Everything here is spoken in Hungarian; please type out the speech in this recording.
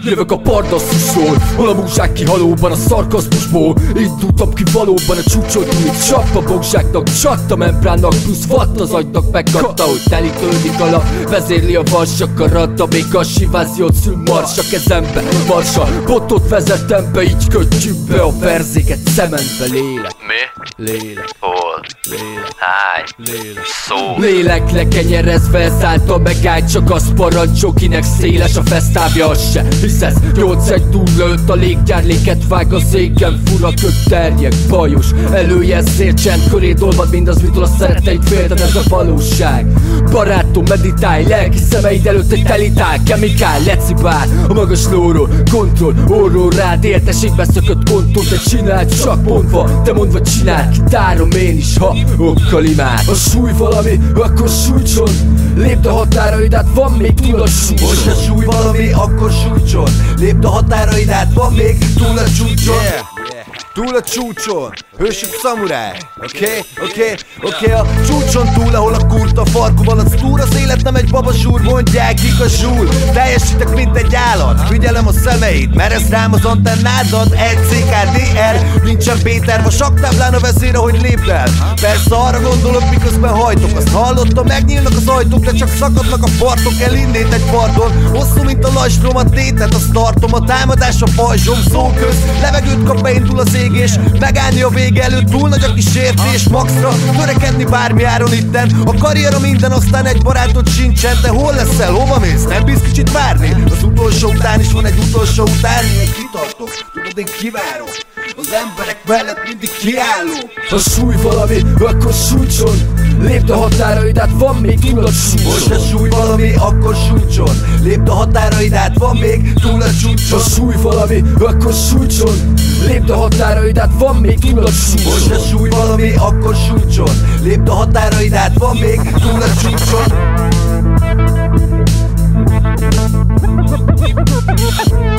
Jövök a pardasszusról, hol a múzsák kihalóban a szarkaszmusból. Indultam ki valóban a csúcson túl, itt csap a bogzsáknak, csatt a membránnak, plusz fatt az agynak megkapta, hogy telítődik a lap. Vezérli a varsak a radda, még a siváziót szül mars a kezembe. Marsa, botot vezetem be, így kötjük be a verzéket cementbe. Lélek. Mi? Lélek. Hol? Lélek. Hány? Lélek. Szó? Lélek lekenyerezve, ezáltal megáll, csak az parancsol, kinek széles a fesztávja, az se hiszesz. 8-1 túllőtt a léggyárléket vág az égen, fura kött terjek, bajos előjelszél, csend köré olvad mindaz, mitől a szeretteid félted, ez a valóság. Barátom, meditálj, lelki szemeid előtt egy telitál, kemikál, lecibál a magas lóról, kontroll, orról rád, értességbe szökött kontort, te csináld, csak mondva, te mondva csináld, kitárom én is, ha okkal imád. Ha súly valami, akkor sújtson, lépd a határaid át, van még túl a súlycson. Hogyha súly valami, akkor sújtson, lépd a határaid át, van még túl a csúcson. Túl a csúcson, hősök szamuráj. Oké, a csúcson túl, ahol a kurta farkuban az túl, az élet nem egy babazsúr, mondják kik a zsúl. Teljesítek, mint egy állat, figyelem a szemeid, meresz rám az antennádat, CKDR, nincsen Péter, ma saktáblán a vezére, hogy lépd el. Persze arra gondolok, miközben hajtok, azt hallottam, megnyílnak az ajtók, de csak szakadnak a partok, el innét egy parton. Hosszú, mint a lajstrom, a tétet, azt tartom, a támadás a pajzsom, szóköz, levegőt kap, beindul az égés, megállni a vége előtt, túl nagy a kísértés, maxra, törekedni bármi áron itten, a karriera minden, aztán egy barátod sincsen, te hol leszel, hova mész, nem bízz kicsit várni? Az utolsó után is van egy utolsó után, én kitartok, tudod, én kivárok, az emberek mellett mindig kiállok. Ha súly valami, akkor sújtson, lépd a határaid át, van még túl a súlycson. Hogyha súly valami, akkor sújtson, lépd a határaid át, van még túl a csúcson. Ha súly valami, akkor sújtson, lépd a határaid át, van még túl a súlycson. Hogyha súly valami, akkor sújtson, lépd a határaid át, van még túl a csúcson.